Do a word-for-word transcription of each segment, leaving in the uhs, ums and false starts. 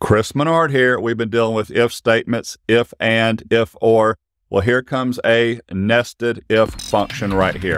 Chris Menard here. We've been dealing with if statements, if and, if or. Well, here comes a nested if function right here.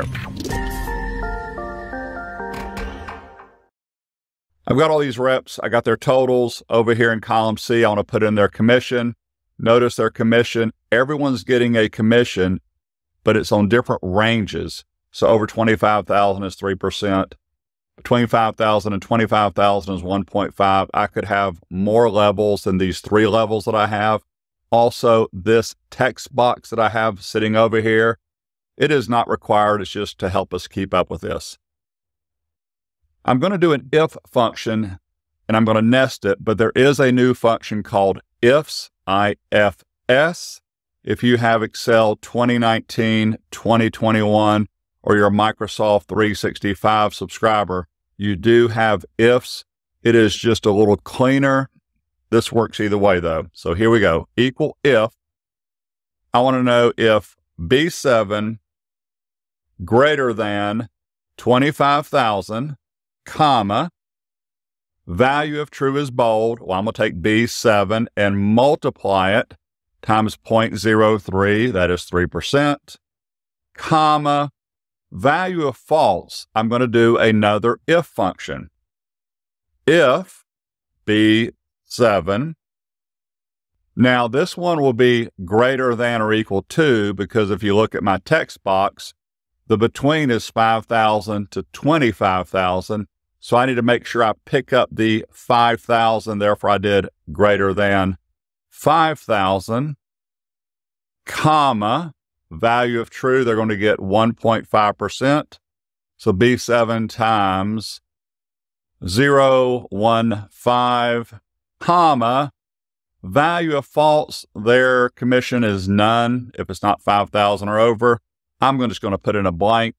I've got all these reps. I got their totals over here in column C. I want to put in their commission. Notice their commission. Everyone's getting a commission, but it's on different ranges. So over twenty-five thousand is three percent. Between five thousand and twenty-five thousand is one point five. I could have more levels than these three levels that I have. Also, this text box that I have sitting over here, it is not required. It's just to help us keep up with this. I'm going to do an if function, and I'm going to nest it, but there is a new function called ifs, I F S. If you have Excel twenty nineteen, twenty twenty-one, or you're a Microsoft three sixty-five subscriber, you do have ifs. It is just a little cleaner. This works either way, though. So here we go. Equal if. I want to know if B seven greater than twenty-five thousand, comma, value of true is bold. Well, I'm going to take B seven and multiply it times zero point zero three. That is three percent, comma, value of false. I'm going to do another if function. If B seven. Now, this one will be greater than or equal to, because if you look at my text box, the between is five thousand to twenty-five thousand. So I need to make sure I pick up the five thousand. Therefore, I did greater than five thousand, comma, value of true, they're going to get one point five percent. So B seven times zero point one five, comma, value of false, their commission is none if it's not five thousand or over. I'm just going to put in a blank,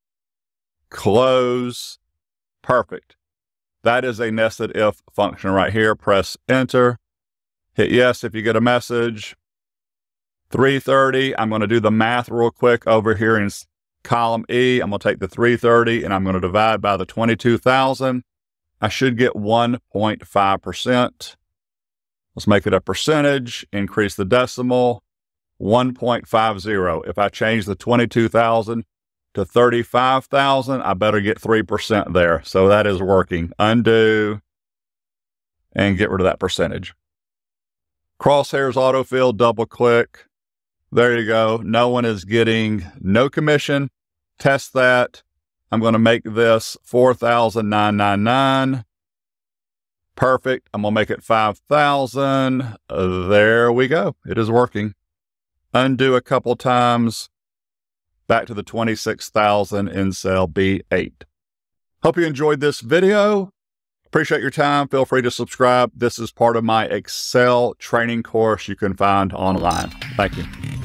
close, perfect. That is a nested if function right here. Press enter, hit yes if you get a message. three thirty, I'm going to do the math real quick over here in column E. I'm going to take the three thirty and I'm going to divide by the twenty-two thousand. I should get one point five percent. Let's make it a percentage, increase the decimal, one point five zero. If I change the twenty-two thousand to thirty-five thousand, I better get three percent there. So that is working. Undo and get rid of that percentage. Crosshairs autofill, double click. There you go. No one is getting no commission. Test that. I'm going to make this four thousand nine hundred ninety-nine. Perfect. I'm going to make it five thousand. Uh, there we go. It is working. Undo a couple times. Back to the twenty-six thousand in cell B eight. Hope you enjoyed this video. Appreciate your time. Feel free to subscribe. This is part of my Excel training course you can find online. Thank you.